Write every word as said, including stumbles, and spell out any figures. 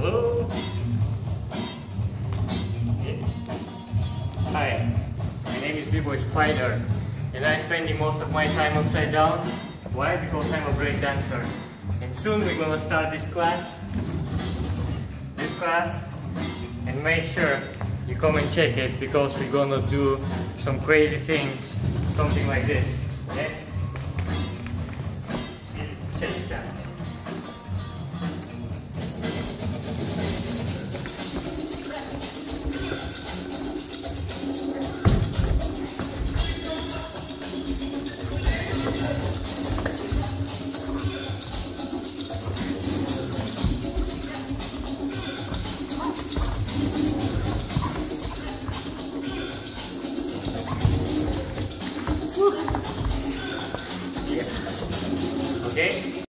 Hello. Hi, my name is B-Boy Spider, and I'm spending most of my time upside down. Why? Because I'm a break dancer. And soon we're gonna start this class. This class, and make sure you come and check it because we're gonna do some crazy things, something like this. Okay? See, check this out. Okay?